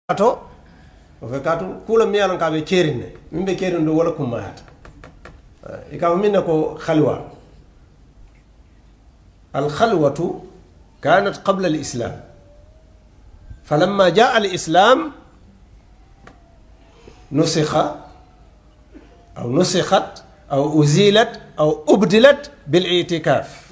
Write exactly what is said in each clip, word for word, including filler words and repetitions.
ato o fe katu kula mi yalan ka be kerine min be kerinde wala kuma hata e ka minna ko khalwa al khalwatu kanat qabla al islam falamma jaa al islam nusikha أو نسخت أو أزيلت أو أبدلت بالاعتكاف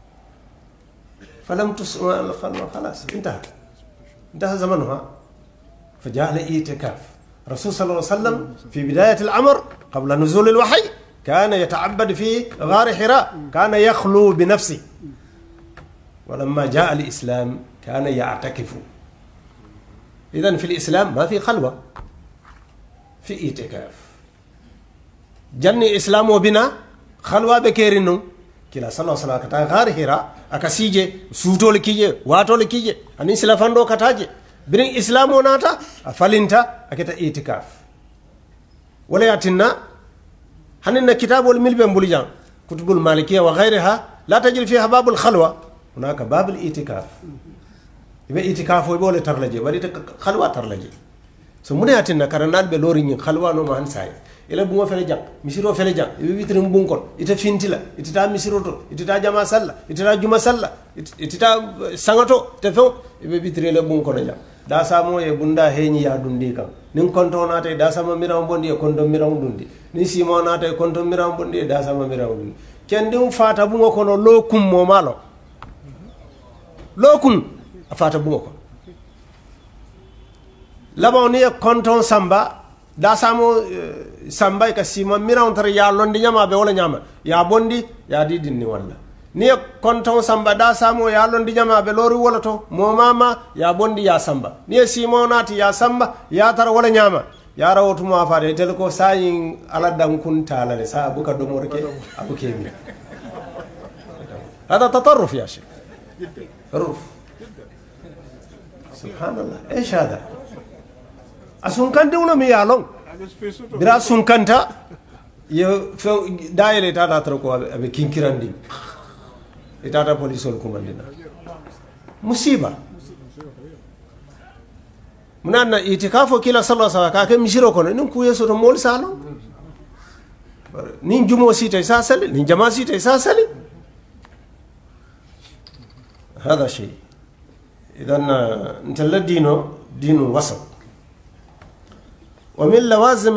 فلم تسمع خلاص انتهى انتهى زمنها فجاء الاعتكاف الرسول صلى الله عليه وسلم في بداية الأمر قبل نزول الوحي كان يتعبد في غار حراء كان يخلو بنفسه ولما جاء الإسلام كان يعتكف إذن في الإسلام ما في خلوة في اعتكاف جني إسلام وبنا خلوة بكيرنو كلا صلى الله عليه وسلم كتا غار حراء أكسيجي سوتو لكيجي واتو لكيجي أني سلفاندو كتاجي برين إسلام وناتا أفلنتا أكتا اعتكاف ولا ياتنا هننا كتاب والملب بوليجان كتب المالكية وغيرها لا تجد فيها باب الخلوة هناك باب الاعتكاف يبقى اعتكاف ويبول ترلجي ولي خلوة ترلجي سمونا ياتنا كرنال بلورين خلوة نو مهنساي إلا بوما فلجان مسيرو فلجان يبي بيترم بونكون إتفينتلا إتتا مسيرو تو إتتا جما سلا إتتا جما سلا إتتا سانغتو تفو يبي بيتريلا بونكون جام دا سامو يبوندا هيني يا دوندي كان نين كونتو ناتا دا ساما ميرام بوندي كونتو ميرام دوندي نين سيمو ناتا كونتو ميرام بوندي دا ساما ميرام دوندي كنديم فاتا بونغو كونو لوكوم مومالو لوكوم فاتا بونغو لابوني كونتو سامبا da samo samba ka sima miran tar ya londi nyama be wala nyama ya bondi ya didin ni walla ni konton samba da samo ya londi nyama be lori wala to mo mama ya bondi ya samba ni simo nati ya samba ya tar wala nyama ya rawtu mo afade tel ko sayin ala dan kun talale sa buka do morke abu kemi هذا تطرف يا شيخ تطرف سبحان الله ايش هذا asunkan una mi yalon bira sunkanta ye daire tata tro ko abe kinkirandi etata police ol kumandina musiba munana itikafo kila sallallahu alaihi wasallam ka ke misiro kono nin ku yeso to mol salo nin jumo sita sa sali nin jama sita sa sali هذا شيء اذا انت الدين دين وسط ومن لوازم